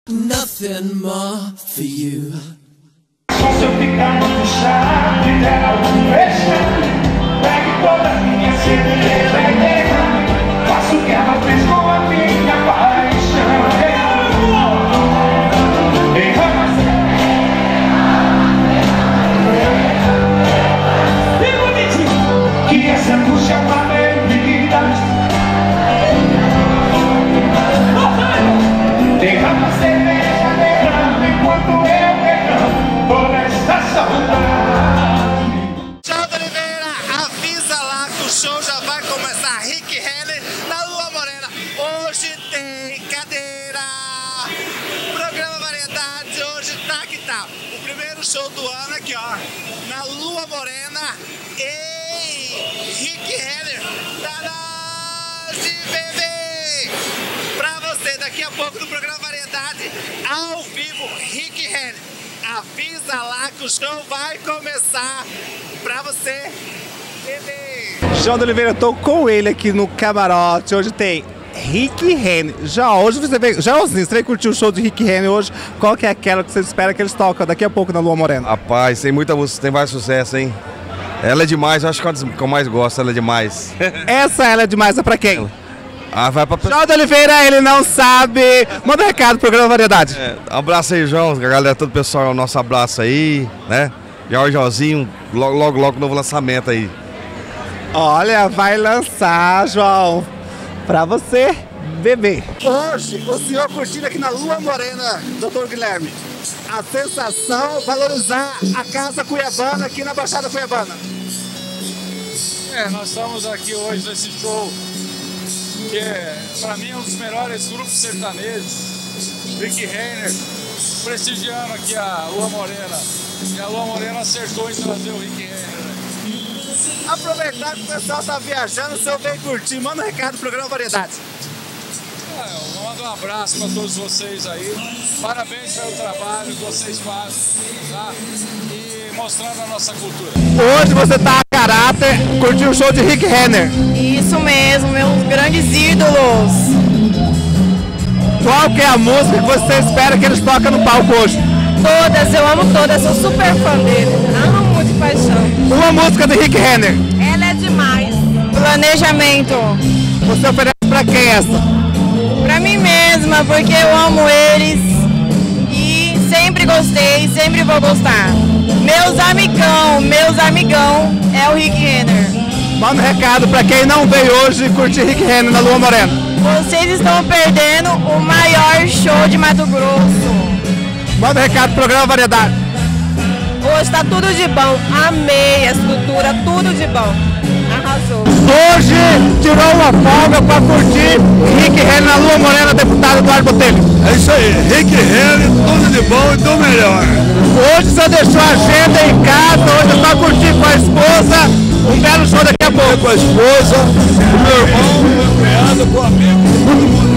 Nothing more for you. Só se eu ficar muito chato e der algum vexame, pegue toda a minha cerveja e derrame. Faço o que ela fez com a minha paixão. E bonitinho, que essa angústia é uma bebida. Derrama a cerveja, derrama enquanto eu derramo por esta saudade. João Oliveira, avisa lá que o show já vai começar. Rick Renner na Lua Morena. Hoje tem cadeira. Programa Variedade, hoje tá que tá. O primeiro show do ano aqui, ó, na Lua Morena. Ei, Rick Renner, tá na hora de beber. Pra você, daqui a pouco no programa Variedade, ao vivo, Rick Renner. Avisa lá que o show vai começar pra você beber. João Oliveira, eu tô com ele aqui no camarote. Hoje tem Rick Renner. Hoje você veio. Joãozinho, você veio curtir o show de Rick Renner hoje. Qual que é aquela que você espera que eles tocam daqui a pouco na Lua Morena? Rapaz, tem muita música, tem vários sucessos, hein? Ela é demais, eu acho que é uma que eu mais gosto, ela é demais. Essa ela é demais, é pra quem? Vai pra João Oliveira, ele não sabe. Manda um recado pro programa Variedade. Um abraço aí, João, galera, todo o pessoal, nosso abraço aí, né? Já o Joãozinho, logo novo lançamento aí. Olha, vai lançar, João, pra você beber. Hoje, o senhor curtindo aqui na Lua Morena, Dr. Guilherme. A sensação, valorizar a Casa Cuiabana aqui na Baixada Cuiabana. Nós estamos aqui hoje nesse show que para mim é um dos melhores grupos sertanejos, Rick Renner, prestigiando aqui a Lua Morena. E a Lua Morena acertou em trazer o Rick Renner. Aproveitar que o pessoal tá viajando, o senhor vem curtir, manda um recado pro programa Variedade. Eu mando um abraço para todos vocês aí, parabéns pelo trabalho que vocês fazem, tá? E mostrando a nossa cultura. Hoje você tá a caráter, curtiu o show de Rick Renner. Isso mesmo, meus grandes ídolos. Qual que é a música que você espera que eles toquem no palco hoje? Todas, eu amo todas, sou super fã dele. Amo de paixão. Uma música de Rick Renner. Ela é demais. Planejamento. Você oferece pra quem essa? Pra mim mesma, porque eu amo eles e sempre gostei, sempre vou gostar. Meus amigão é o Rick Renner. Manda um recado pra quem não veio hoje curtir Rick Renner na Lua Morena. Vocês estão perdendo o maior show de Mato Grosso. Manda um recado pro programa Variedade. Hoje tá tudo de bom, amei a estrutura, tudo de bom. Arrasou. Hoje tirou uma folga para curtir Rick Renner na Lua Morena, deputado Eduardo Botelho. É isso aí, Rick Renner, tudo de bom e do melhor. Hoje você deixou a agenda em casa, hoje é só curtir com a esposa, um belo show daqui a pouco. Com a esposa, com o meu irmão, com meu cunhado, com o amigo, com todo mundo.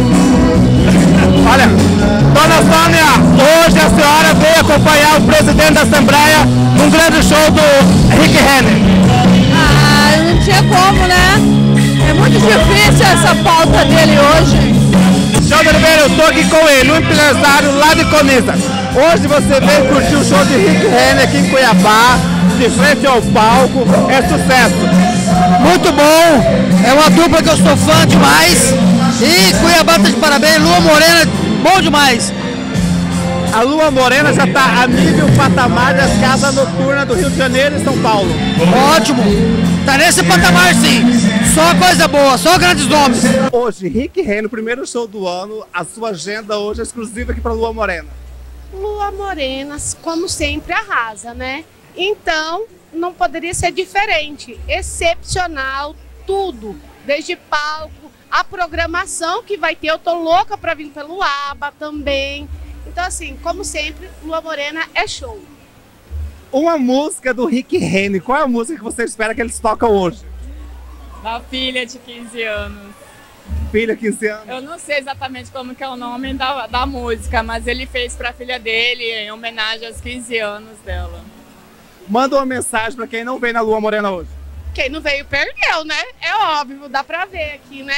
Olha, dona Sônia, hoje a senhora veio acompanhar o presidente da Assembleia num grande show do Rick Renner. Não tinha como, né? É muito difícil essa pauta dele hoje. João Oliveira, eu tô aqui com ele, um empresário lá de Coniza. Hoje você veio curtir o show de Rick Renner aqui em Cuiabá, de frente ao palco, é sucesso. Muito bom, é uma dupla que eu sou fã demais. E Cuiabá tá de parabéns, Lua Morena, bom demais. A Lua Morena já está a nível patamar das casas noturnas do Rio de Janeiro e São Paulo. Ótimo, tá nesse patamar sim, só coisa boa, só grandes nomes. Hoje, Rick Renner, primeiro show do ano, a sua agenda hoje é exclusiva aqui para Lua Morena. Lua Morena, como sempre, arrasa, né? Então, não poderia ser diferente, excepcional, tudo, desde palco, a programação que vai ter, eu tô louca para vir pelo ABA também. Então, assim, como sempre, Lua Morena é show. Uma música do Rick Renner, qual é a música que você espera que eles tocam hoje? Da filha de 15 anos. Filha, 15 anos? Eu não sei exatamente como que é o nome da música, mas ele fez pra filha dele em homenagem aos 15 anos dela. Manda uma mensagem pra quem não veio na Lua Morena hoje. Quem não veio perdeu, né? É óbvio, dá pra ver aqui, né?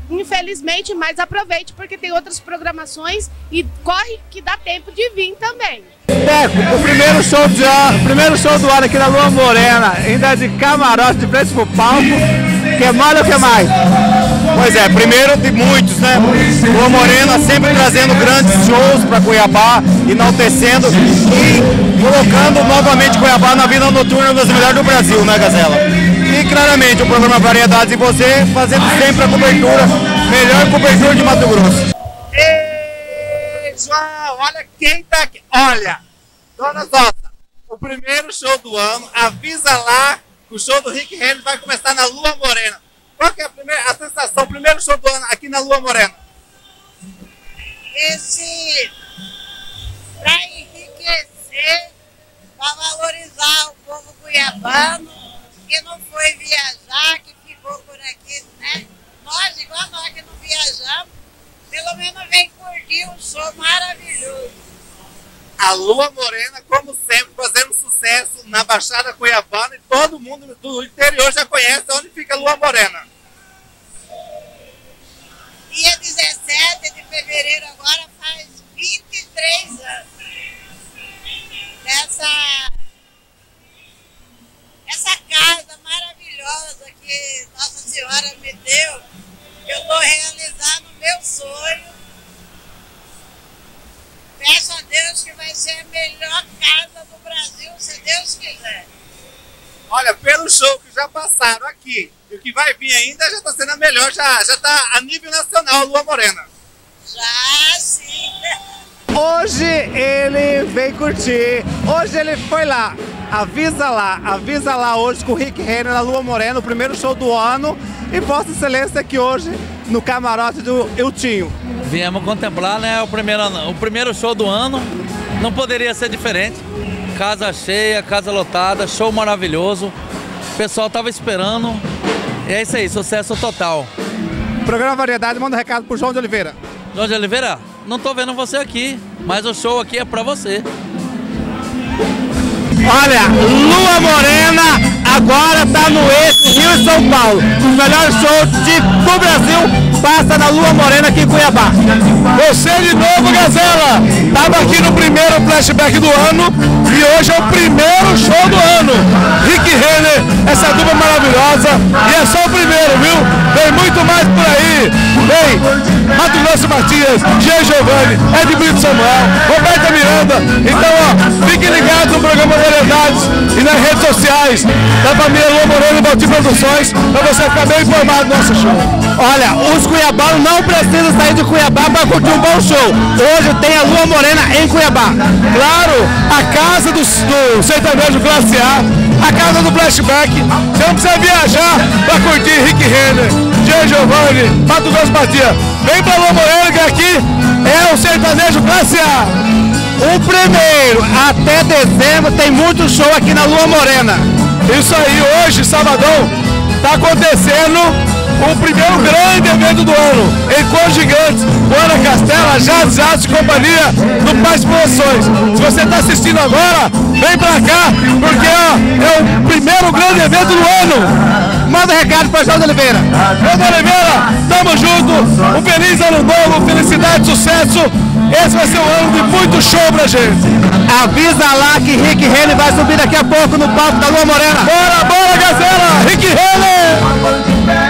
infelizmente, mas aproveite porque tem outras programações e corre que dá tempo de vir também. Teco, o primeiro show do ano aqui na Lua Morena, ainda de camarote de frente pro palco, que mais ou que mais? Pois é, primeiro de muitos, né? Lua Morena sempre trazendo grandes shows para Cuiabá, enaltecendo e colocando novamente Cuiabá na vida noturna das melhores do Brasil, né, Gazela? E claramente o programa Variedades e você fazendo sempre a cobertura, melhor cobertura de Mato Grosso. Ei, João, olha quem tá aqui. Olha, dona Zota, o primeiro show do ano, avisa lá que o show do Rick Renner vai começar na Lua Morena. Qual que é a sensação, o primeiro show do ano aqui na Lua Morena? Para enriquecer, para valorizar o povo cuiabano, que não foi viajar, que ficou por aqui, né? Nós, igual nós que não viajamos, pelo menos vem curtir um show maravilhoso. A Lua Morena, como sempre, fazendo sucesso na Baixada Cuiabana e todo mundo do interior já conhece onde fica a Lua Morena. Dia 17 de fevereiro agora faz 23 anos. Essa casa maravilhosa que Nossa Senhora me deu, eu estou realizando o meu sonho. Peço a Deus que vai ser a melhor casa do Brasil, se Deus quiser. Olha, pelo show que já passaram aqui e o que vai vir ainda já está sendo a melhor, já está a nível nacional a Lua Morena. Já sim. Hoje ele vem curtir, hoje ele foi lá, avisa lá hoje com o Rick Renner na Lua Morena, o primeiro show do ano, e Vossa Excelência aqui hoje no camarote do Eutinho. Viemos contemplar, né, o primeiro show do ano, não poderia ser diferente. Casa cheia, casa lotada, show maravilhoso, o pessoal tava esperando, e é isso aí, sucesso total. Programa Variedade, manda um recado pro João de Oliveira. João de Oliveira, não tô vendo você aqui, mas o show aqui é pra você. Olha, Lua Morena agora tá no eixo Rio e São Paulo. Os melhores shows do Brasil passa na Lua Morena aqui em Cuiabá. Você de novo, Gazela! Tava aqui no primeiro flashback do ano e hoje é o primeiro show do ano. Rick Renner, essa dupla maravilhosa, e é só o primeiro, viu? Vem muito mais por aí. Vem Mato Grosso Matias, Jean Giovanni, Ed Brito Samuel, Roberta Miranda. Então, ó, fiquem ligados no programa Variedades e nas redes sociais da família Lua Morena e Balti Produções para você ficar bem informado do nosso show. Olha, os cuiabanos não precisam sair de Cuiabá para curtir um bom show. Hoje tem a Lua Morena em Cuiabá. Claro, a casa do sertanejo classe A casa do flashback. Você não precisa viajar para curtir Rick Renner, Jean Giovanni, Mato Grosso Matias. Vem pra Lua Morena que aqui é o sertanejo classe A. O primeiro até dezembro tem muito show aqui na Lua Morena. Isso aí, hoje, sabadão, tá acontecendo o primeiro grande evento do ano, Encontros Gigantes, Ana Castela, Jazz e companhia do Paz Promoções. Se você está assistindo agora, vem pra cá, porque ó, é o primeiro grande evento do ano. Manda um recado para João de Oliveira. João de Oliveira, tamo junto, um feliz ano novo, felicidade, sucesso. Esse vai ser um ano de muito show pra gente. Avisa lá que Rick Renner vai subir daqui a pouco no palco da Lua Morena. Bora, Gazela! Rick Renner!